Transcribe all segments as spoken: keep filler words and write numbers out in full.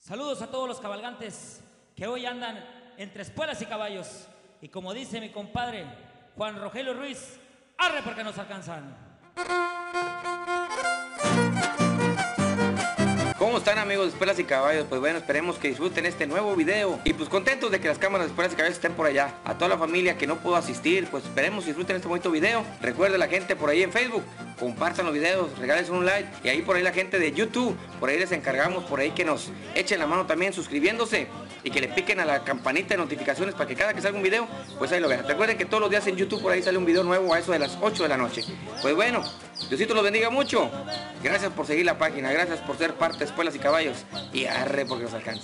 Saludos a todos los cabalgantes que hoy andan entre espuelas y caballos. Y como dice mi compadre Juan Rogelio Ruiz, arre porque nos alcanzan. ¿Cómo están, amigos de Espuelas y Caballos? Pues bueno, esperemos que disfruten este nuevo video. Y pues contentos de que las cámaras de Espuelas y Caballos estén por allá. A toda la familia que no pudo asistir, pues esperemos que disfruten este bonito video. Recuerden la gente por ahí en Facebook, compartan los videos, regalen un like. Y ahí por ahí la gente de YouTube, por ahí les encargamos, por ahí que nos echen la mano también suscribiéndose. Y que le piquen a la campanita de notificaciones para que cada que salga un video, pues ahí lo vean. Recuerden que todos los días en YouTube por ahí sale un video nuevo a eso de las ocho de la noche. Pues bueno, Diosito los bendiga mucho. Gracias por seguir la página, gracias por ser parte de Espuelas y Caballos. Y arre porque nos alcanza.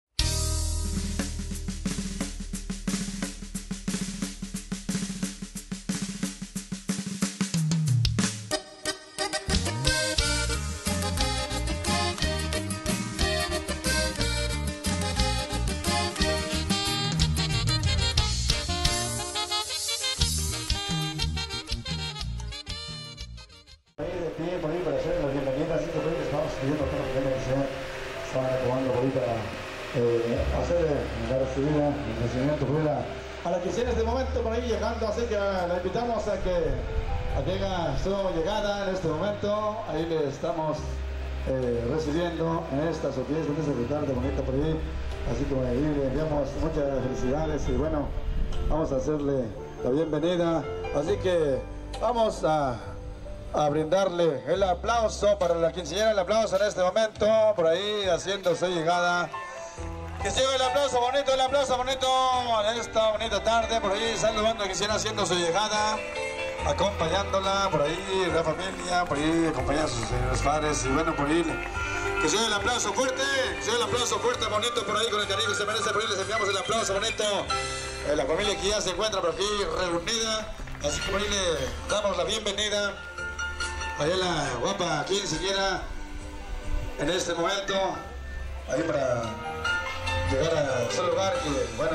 Por ahí para hacer las bienvenidas, así que por ahí les estamos pidiendo a todos los que vengan a hacer, estaban acomodando por ahí para eh, hacer la recibida, el recibimiento por ahí a, a la quincena en este momento por ahí llegando, así que la invitamos a que, a que haga su llegada en este momento. Ahí le estamos eh, recibiendo en esta Sofía, en esta tarde bonita por ahí, así que ahí le enviamos muchas felicidades y bueno, vamos a hacerle la bienvenida, así que vamos a a brindarle el aplauso para la quinceañera, el aplauso en este momento, por ahí haciendo su llegada. Que siga el aplauso bonito, el aplauso bonito en esta bonita tarde, por ahí saludando a quinceañera haciendo su llegada, acompañándola, por ahí la familia, por ahí acompañando a sus señores padres, y bueno, por ahí que siga el aplauso fuerte, que siga el aplauso fuerte, bonito, por ahí con el cariño que se merece, por ahí les enviamos el aplauso bonito, eh, la familia que ya se encuentra por aquí reunida, así que por ahí le damos la bienvenida. Allá la guapa quinceañera en este momento, ahí para llegar a ese lugar y bueno,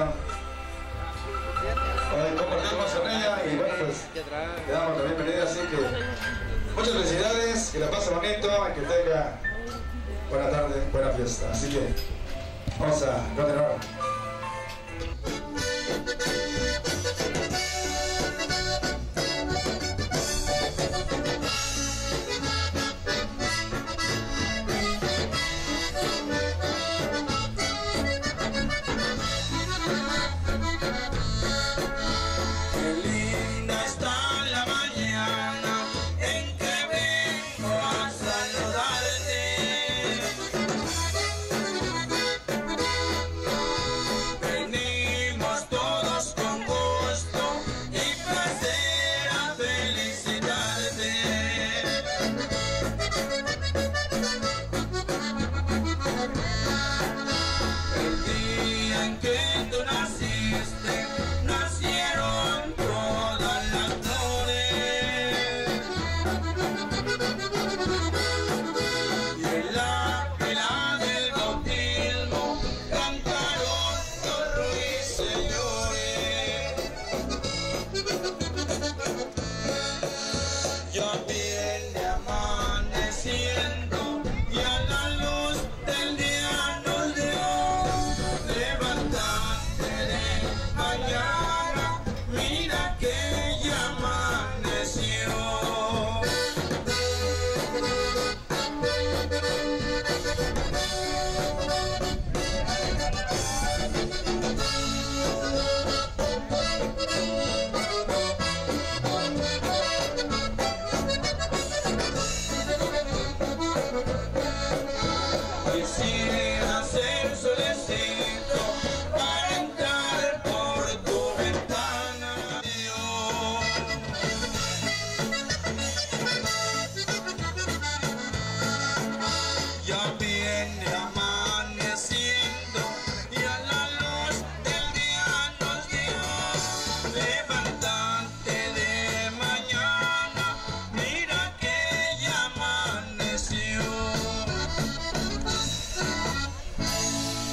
hoy compartimos con ella y bueno, pues le damos la bienvenida, así que muchas felicidades, que la pase bonito, que tenga buena tarde, buena fiesta, así que vamos a continuar.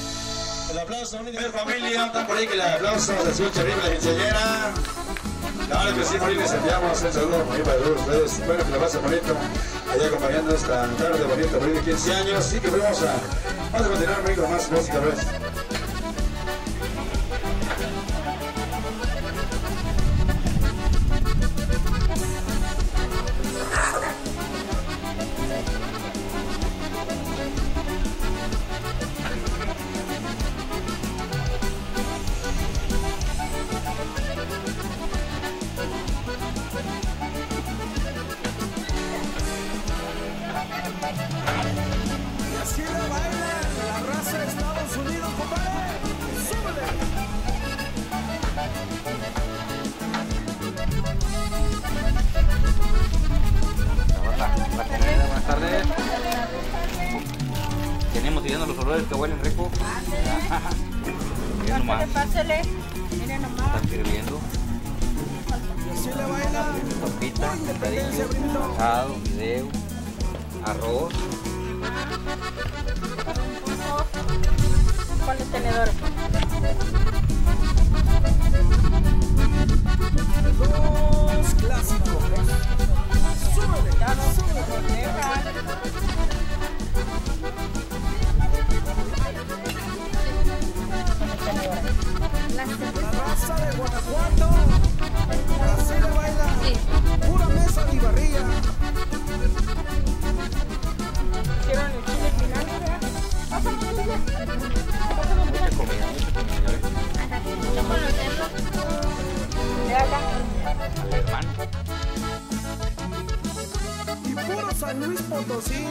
El aplauso, familia, está por ahí que el aplauso se escucha bien la quinceañera. Claro que sí, Marín, les enviamos un saludo muy para todos ustedes. Espero que la pasen bonito allá acompañando esta tarde bonita, Marín, de quince años. Y que vamos a, vamos a continuar, Marín, con más música, ¿ves? Siguiendo los olores que huelen rico. Miren nomás. Pásale, miren nomás. Está sirviendo. Papita, pescadillo, asado, video, arroz. Con el tenedor. Dos clásicos. Súbele, Ya no, no deja. la raza de Guanajuato. Así le baila. Pura mesa de barriga. ¿Quieren el chile final? Pásame, pásame. Pásame, Mucha comida, mucha comida. ¿no conocerlo? De acá. Alemán. Y puro San Luis Potosí.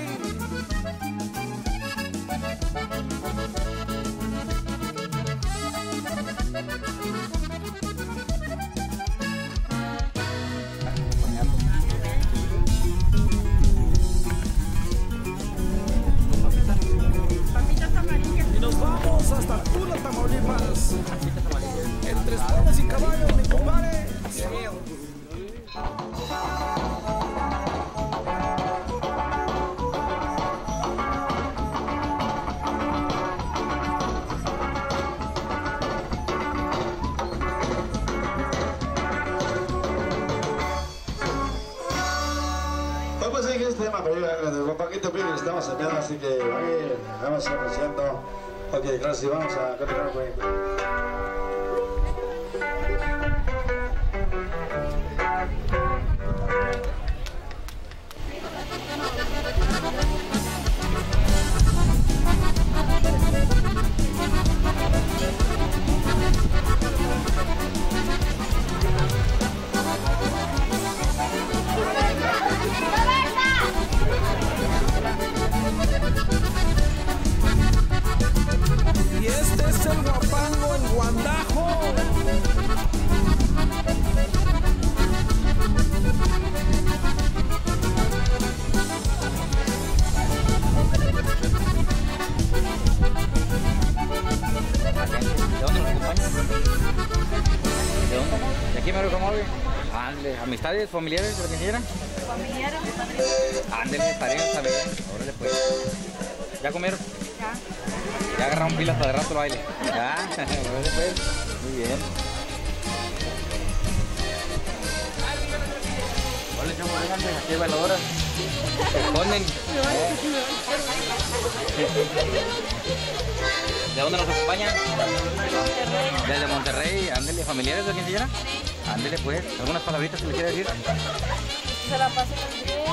Y nos vamos hasta Tula, Tamaulipas. Entre espuelas y caballos, mi compadre. Pues sí, que este tema, pero con Paquito Pérez estamos enviando, así que ahí vamos anunciando. Ok, gracias, vamos a continuar, güey. Y este es el guapango, el guandajo. ¿De dónde nos acompaña? ¿De dónde? ¿De aquí me lo promueve? Ándale, amistades, familiares, de lo que quieran. Familiares. Ándale, parientes también. Órale pues. ¿Ya comieron? Ya. Ya agarraron pilas para de rato el baile. Ya, órale pues. Muy bien. Hola, chavos, vénganse, aquí hay bailadoras. Se esconden. ¿De dónde nos acompañan? Monterrey. Desde Monterrey, ándele, familiares de quién se llama. Ándele pues, algunas palabritas que le quiere decir. Se la pasé muy bien.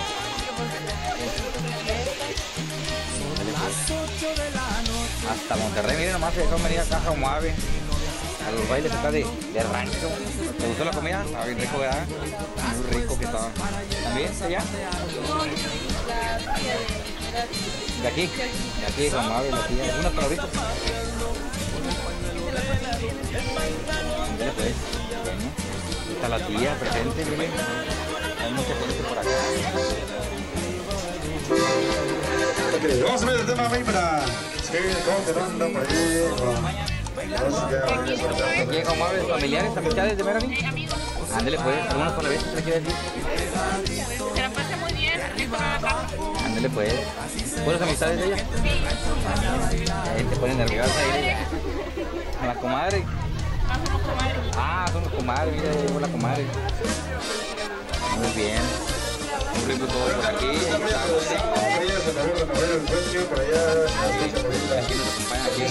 Hasta Monterrey, miren nomás, se dejó venir acá a Muave. A los bailes acá de, de rancho. ¿Te gustó la comida? Estaba bien rico, ¿verdad? Muy rico que estaba. ¿También allá? ¿De aquí? De aquí, de Muave, la tía. ¿Algunas palabritas? Ándale pues. Bueno, está la tía presente, miren. Hay mucha gente por acá. Ok, vamos a ver el tema, güey, para seguir continuando por ahí con música. Aquí con Muave, familiares, amistades de Meroni. Ándale pues, algunas palabritas que le quiere decir. Se la pasé muy bien. Ándale pues. ¿Buenas amistades de ella? Ahí te ponen nerviosa ahí. A la comadre. Ah, somos comadres. Ah, son los comadres, mira, llegó la comadre. Muy bien. Muy rico todo por aquí. Aquí nos acompañan aquí.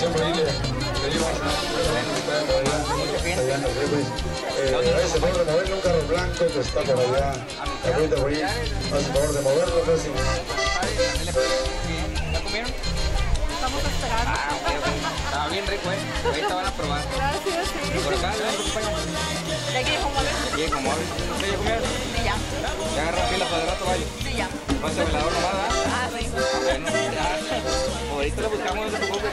Mucha gente. Ese favor de moverle un carro blanco que está por allá. Ahorita voy a hacer favor de moverlo casi. ¿Ya comieron? Estamos esperando. Ah, ok, ok. Estaba bien rico, eh. Ahorita van a probar. Gracias, sí. Por acá, ¿de dónde acompañan? ¿De aquí, cómo ves? De aquí, como ves. ¿Ustedes ya comieron? Sí, ya. ¿Ya agarran fila para el rato, vaya? Sí, ya. ¿No hace velador nomás, ah? Ah, sí. Bueno, ya. Ahorita lo buscamos, no se preocupe.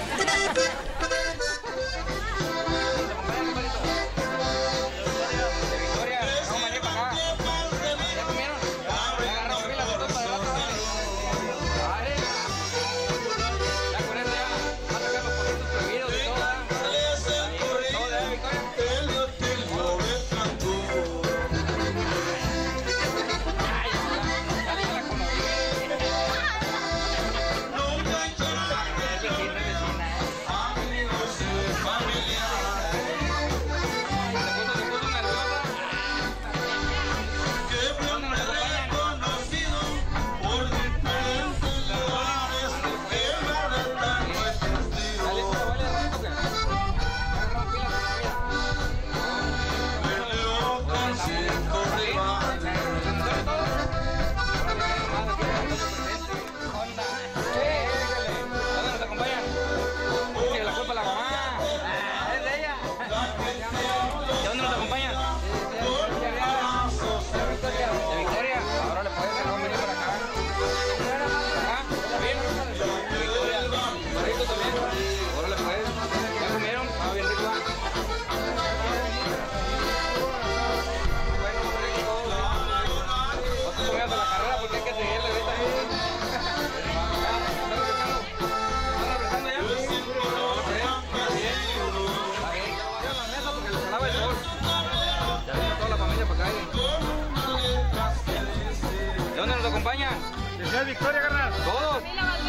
Acompaña. ¿Desea Victoria, carnal? Todos.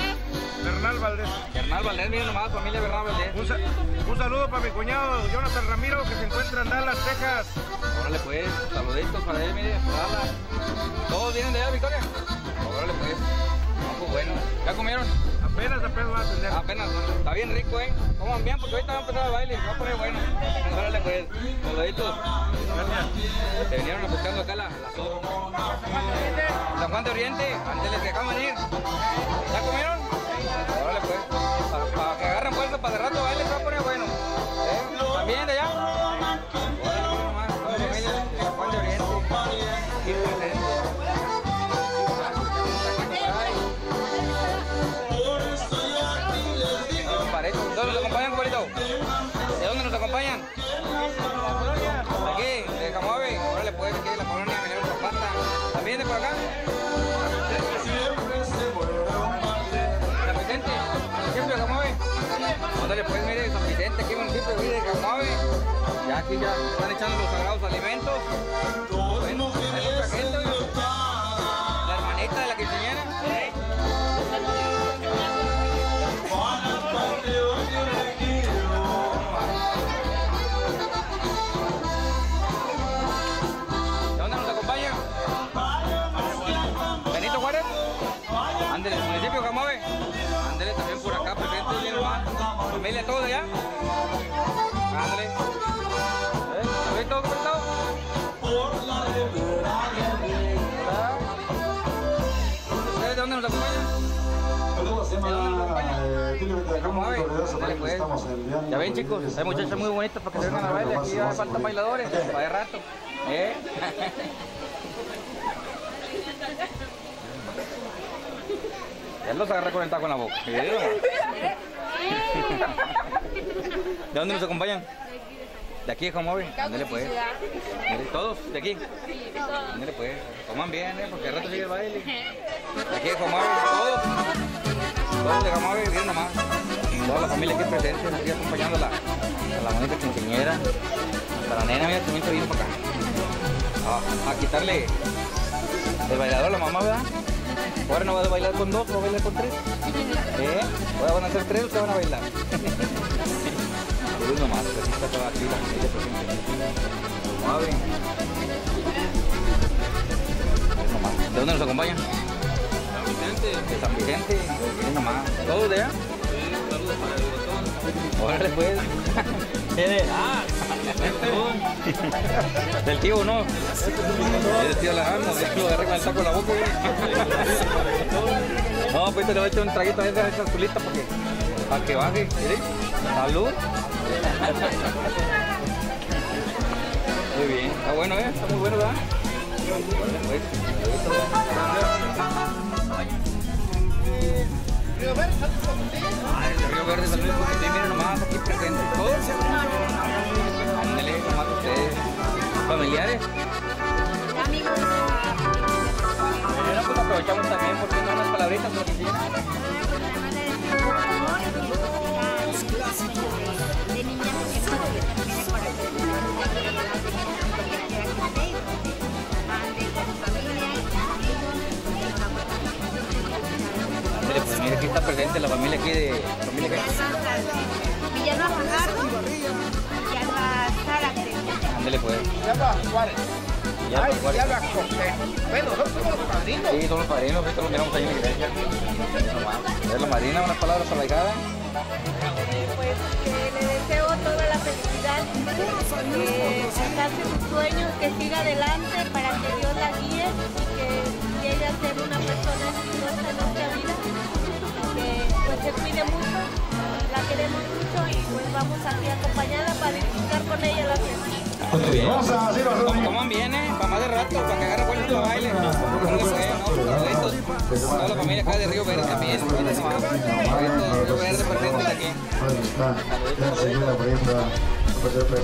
Bernal Valdés. Bernal Valdés, miren nomás, familia Bernal Valdés. Un, sa un saludo para mi cuñado Jonathan Ramiro, que se encuentra en Dallas, Texas. Órale pues, saluditos para él, mire, para Dallas. ¿Todos vienen de allá, Victoria? Órale pues. No, pues bueno. ¿Ya comieron? Apenas, apenas va a atender. Apenas, está bien rico, ¿eh? Coman bien porque ahorita va a empezar el baile, va a poner bueno. Órale pues, saluditos. Gracias. Te vinieron buscando acá la, la sopa. San Juan de Oriente, antes les dejaban ir. ¿Ya comieron? Órale pues, para, para que agarren fuerza para de rato baile, se va a poner bueno. ¿Eh? ¿También de allá? Órale nomás, toda la familia de San Juan de Oriente. Aquí presente. ¿Dónde nos acompañan, compadrito? ¿De dónde nos acompañan? Aquí, de Camoave. Órale pues, aquí de la colonia Emiliano Zapata. ¿También de por acá? ¿San Vicente? ¿Municipio de Camoave? Órale pues, mire, San Vicente, aquí municipio de Camoave. Ya aquí ya están echando los sagrados alimentos. Bueno, hay mucha gente. La hermanita de la quinceañera. Ándele, el municipio de Camoave. Ándele también por acá, presente, bien nomás. Familia, todo de allá. Ándele. ¿Eh? ¿Sabéis todo cómo está? ¿Ustedes de dónde nos acompañan? ¿De dónde nos acompañan? De Camoave. Ándele pues. Ya ven, chicos, hay muchachas muy bonitas para que se vengan a bailar. Aquí ya faltan bailadores para de rato. ¿Eh? Él los agarra con el taco en la boca. ¿De dónde nos acompañan? De aquí de Camoave. Ándale pues. ¿Todos? ¿De aquí? Ándale pues. Coman bien, ¿eh? Porque al rato sigue el baile. De aquí de Camoave, todos. Todos de Camoave, bien nomás. Toda la familia aquí presente, aquí acompañando a la, a la bonita quinceañera. Hasta la nena, mira, también se viene para acá. A, a quitarle el bailador a la mamá, ¿verdad? Ahora no va a bailar con dos, va a bailar con tres. ¿Eh? Ahora van a ser tres, ustedes van a bailar. Saludos nomás, aquí está toda aquí la familia presente. Suave. Es nomás. ¿De dónde nos acompañan? San Vicente. De San Vicente. Es nomás. ¿Todos de allá? Sí, saludos para el botón. Órale pues. Ah, del tío, ¿no? Es del tío Alejandro, es que lo agarré con el saco en la boca. No, pues te le voy a echar un traguito a esa, esa azulita para que, para que baje. ¿Sí? Salud. Muy bien, está bueno, ¿eh? Está muy bueno, ¿verdad? Río Verde, Santos Potosí. Ah, el Río Verde, San Luis Potosí, miren nomás aquí presentes todos. Ándale, nomás ustedes. ¿Familiares? Amigos. Bueno, pues aprovechamos también porque no unas palabritas por aquí. De niñas que no tiene por aquí. Pues mira, aquí está presente la familia aquí de... ¿Familia qué? Villanueva Fajardo, Villalba Zárate. Ándale pues. Villalba Juárez. Villalba Ay, Juárez. Villalba José. Bueno, nosotros somos los padrinos. Sí, somos los padrinos, ahorita los miramos ahí en la iglesia. Es la madrina, unas palabras arraigadas. Pues que le deseo toda la felicidad, que alcance sus sueños, que siga adelante para que Dios la guíe y que llegue a ser una persona exitosa en nuestra vida, que pues se cuide mucho, la queremos mucho y pues vamos aquí a acompañarla para disfrutar con ella la fiesta. Muy bien. Vamos a hacer los ¿Cómo, cómo viene? Para más de rato, para que agarre vuelta el baile. No, pues, toda la familia acá de Río Verde también. Río Verde presente aquí. Ahí está. Ya enseguida por ahí está. Pues, pues.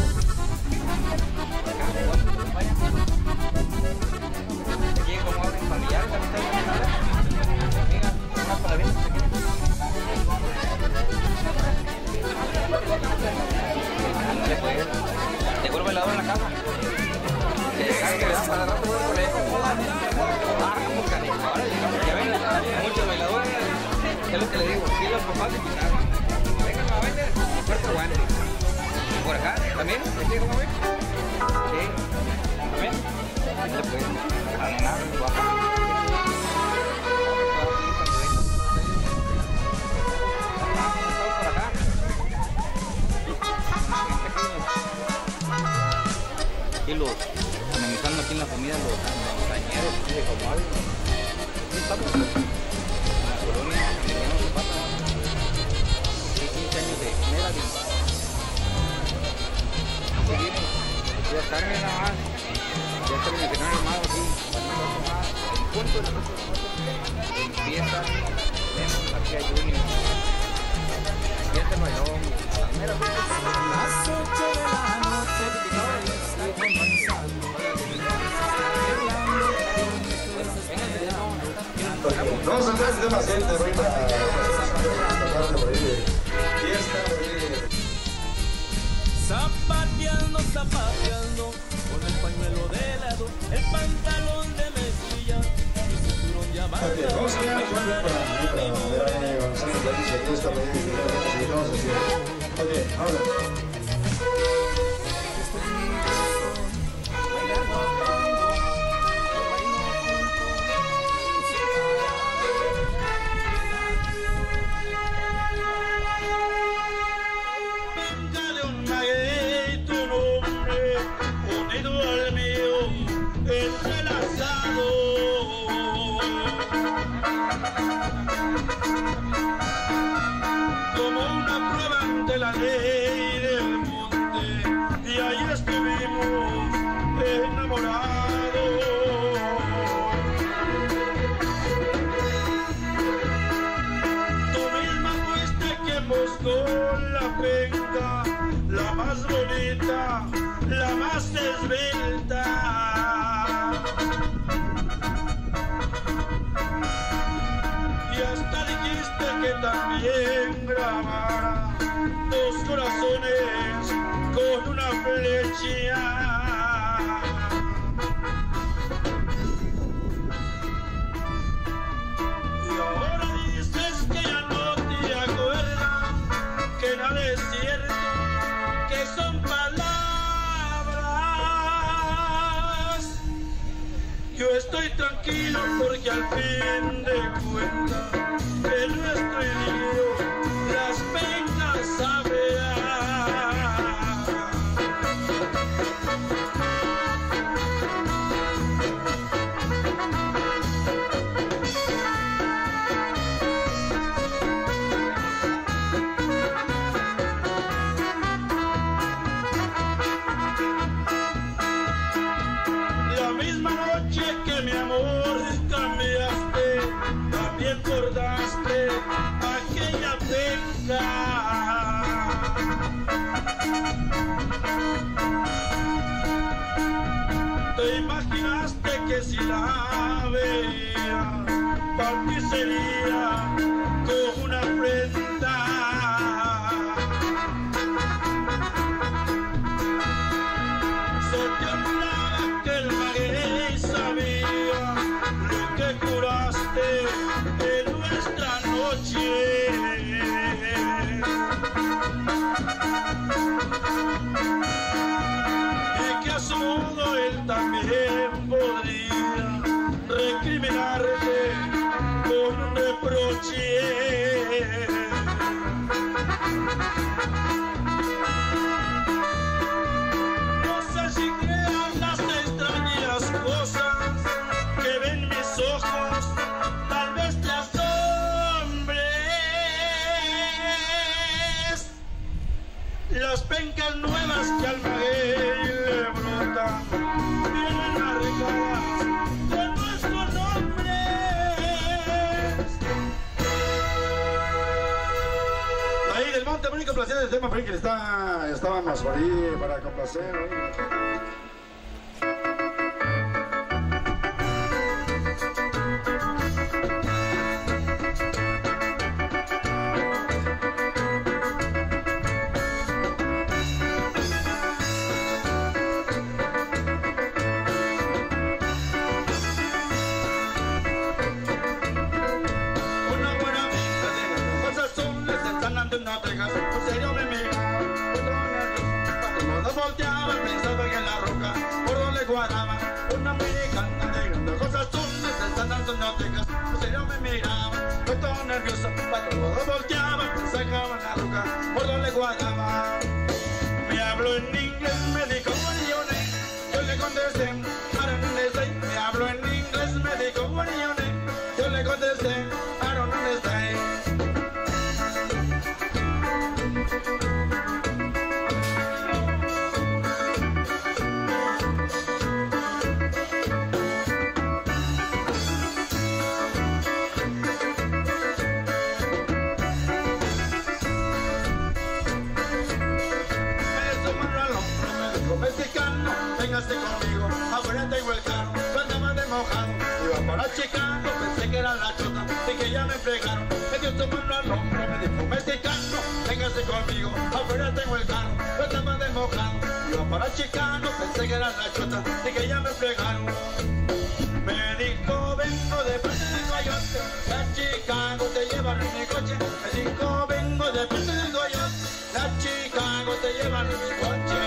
Aquí como hablan familiares, también está amigas, unas palabritas pequeñas. Ándale pues. ¿Seguro velador en la casa? Que llegar que le dan para rato por ahí. Ah, como canijo. Ahora ya ven, muchos bailadores. Es lo que le digo, sí, los papás de quitar. Vengan a bailar, fuerte guante. ¿Por acá también? ¿Aquí cómo ven? Sí. ¿También? Ándale pues. A nada, guapa. Aquí los, amenizando aquí en la comida los montañeros de Comal. Aquí estamos en la colonia Emiliano Zapata. quince años de Melody. Aquí vienen, aquí va a estar, miren nada más. Ya está el veterinario armado aquí, para no tomar el punto de la noche. Empieza, tenemos aquí a Junior. Empieza el bailón. Mira, las ocho de la noche. Vamos a hacer este paciente, voy para tratar de morir de fiesta, morir de... Zapateando, zapateando, con el pañuelo de lado, el pantalón de mezclilla, mi cinturón ya va. Ok, vamos a ver para ver ahí avanzando la lista de esta medida. Vamos a hacer. Ok, ahora. Como una prueba ante la ley del monte, y ahí estuvimos enamorados. Tú misma fuiste quien buscó la penca, la más bonita, la más esbelta. Y hasta dijiste que también grabara dos corazones con una flecha. Y ahora dices que ya no te acuerdas, que nada es cierto, porque al fin de cuentas en nuestro idilio las penas sabrán. La misma noche que mi amor cambiaste, también bordaste aquella pena. Te imaginaste que si la veía, para ti sería como una prenda. Se te olvidaba que el maguey sabía lo que curaste en nuestra noche. Y que a su modo él también podría recriminarte con un reproche. No sé si crean las extrañas cosas que ven mis ojos, tal vez te asombres. Las pencas nuevas que al maguey le brotan vienen arregladas de nuestros nombres. Ahí del Monte Mónica, placer del tema, que está, estábamos por ahí para complacer. ¿no? Una buena amiga de las cosas son les están dando una Texas. En serio me mira, cuando nos volteaba pensaba que en la roca por donde guardaba una americana de grandes cosas son les están dando una Texas. En serio me miraba, estoy todo nervioso. Cuando nos volteaba pensaba que en la roca por donde guardaba. Me habló en inglés, me dijo what are your name? Yo le contesté, I don't understand. Me habló en inglés, me dijo what are your name? Yo le contesté, I don't understand. Me hizo mano al hombro, me dijo mexicano, véngase conmigo, afuera tengo el carro, yo andaba de mojado, iba para Chicago, pensé que era la chota, y que ya me fregaron. Me dio su mano al hombro, me dijo mexicano, véngase conmigo, afuera tengo el carro, yo andaba de mojado, iba para Chicago, pensé que era la chota, y que ya me fregaron. Me dijo vengo de parte de Nueva York, a Chicago te llevan en mi coche. Me dijo vengo de parte de Nueva York, a Chicago te llevan en mi coche.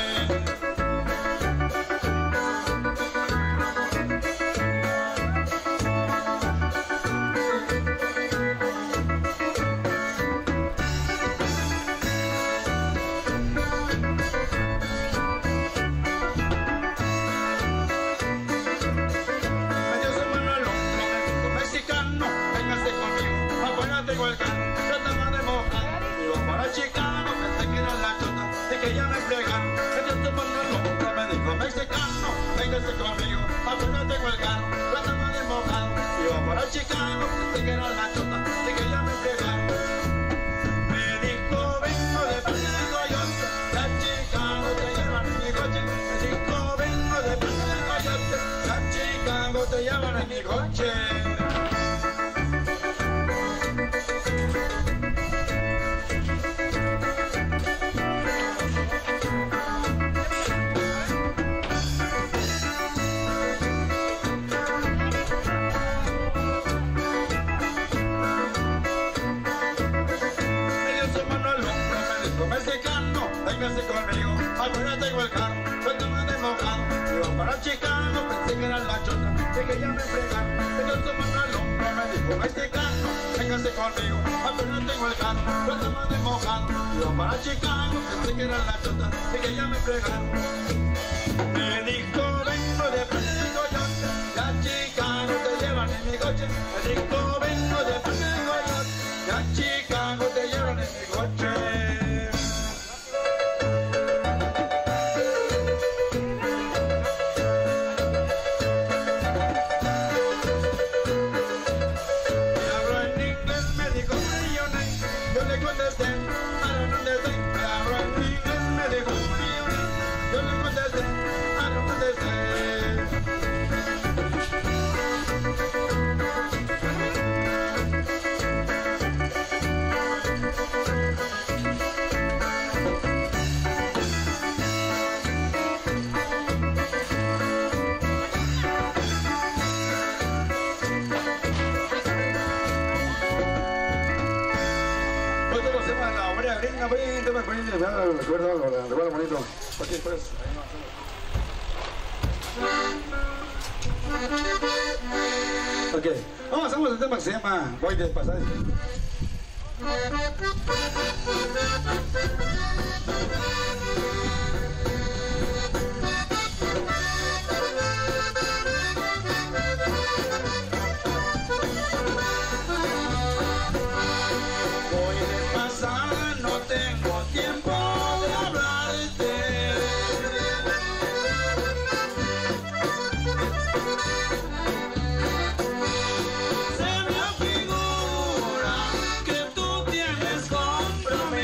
Me dio su mano al hombro, me dijo mexicano, véngase conmigo, afuera tengo el carro, yo estaba de mojado, iba para Chicago, pensé que era la chota, de que ya me fregaron. Me dio su mano al hombro, me dijo mexicano, véngase conmigo, afuera tengo el carro, yo estaba de mojado, iba para Chicago, pensé que era la chota, de que ya me fregaron. Me dijo vengo de parte de Nueva York, a Chicago te llevan en mi coche. Me dijo vengo de parte de Nueva York, a Chicago te llevan en mi coche. Me dio su mano al hombro, me dijo mexicano, véngase conmigo, afuera tengo el carro, yo estaba de mojado, iba para Chicago, pensé que era la chota, de que ya me fregan. Ellos toman al hombro, me dijo mexicano, véngase conmigo, apenas tengo el carro, lo estamos de mojado. Yo para Chicago, pensé que era la chota, de que ya me fregan. Me dijo, vengo de parte de Coyote, ya Chicago te llevan en mi coche. Me dijo, vengo de parte de Coyote, ya Chicago te llevan en mi coche. Recuerdo algo, recuerdo bonito. Aquí pues. Ok, vamos, hacemos el tema que se llama Voy de pasada. Se me afigura que tú tienes compromiso.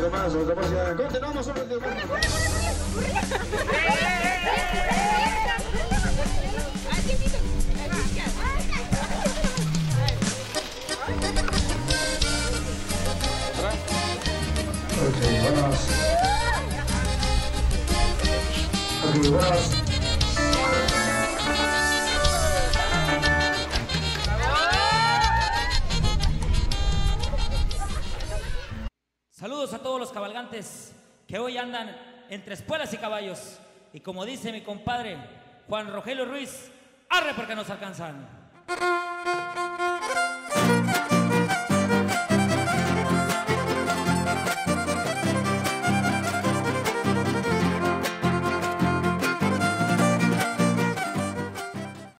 demás, los demás ya. Continuamos sobre el demás. Ok, vamos. Ok, vamos. Saludos a todos los cabalgantes que hoy andan entre espuelas y caballos. Y como dice mi compadre Juan Rogelio Ruiz, arre porque nos alcanzan.